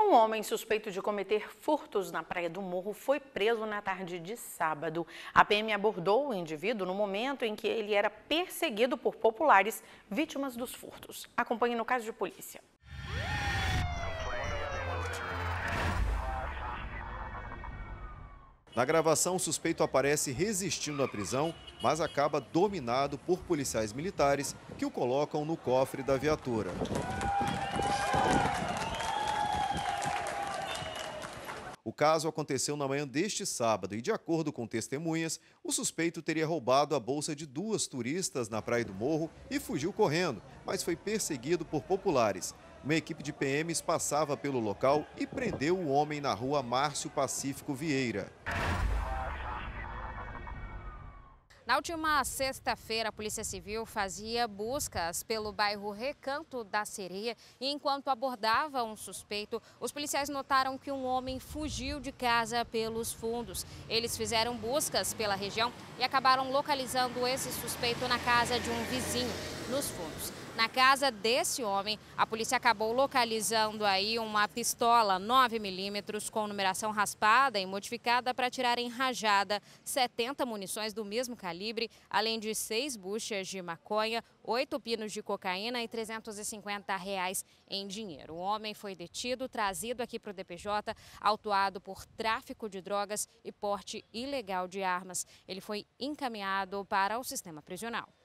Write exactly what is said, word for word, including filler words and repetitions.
Um homem suspeito de cometer furtos na Praia do Morro foi preso na tarde de sábado. A P M abordou o indivíduo no momento em que ele era perseguido por populares vítimas dos furtos. Acompanhe no caso de polícia. Na gravação, o suspeito aparece resistindo à prisão, mas acaba dominado por policiais militares que o colocam no cofre da viatura. O caso aconteceu na manhã deste sábado e, de acordo com testemunhas, o suspeito teria roubado a bolsa de duas turistas na Praia do Morro e fugiu correndo, mas foi perseguido por populares. Uma equipe de P Ms passava pelo local e prendeu o homem na rua Márcio Pacífico Vieira. Na última sexta-feira, a Polícia Civil fazia buscas pelo bairro Recanto da Sereia e, enquanto abordava um suspeito, os policiais notaram que um homem fugiu de casa pelos fundos. Eles fizeram buscas pela região e acabaram localizando esse suspeito na casa de um vizinho, nos fundos. Na casa desse homem, a polícia acabou localizando aí uma pistola nove milímetros com numeração raspada e modificada para atirar em rajada, setenta munições do mesmo calibre, além de seis buchas de maconha, oito pinos de cocaína e trezentos e cinquenta reais em dinheiro. O homem foi detido, trazido aqui para o D P J, autuado por tráfico de drogas e porte ilegal de armas. Ele foi encaminhado para o sistema prisional.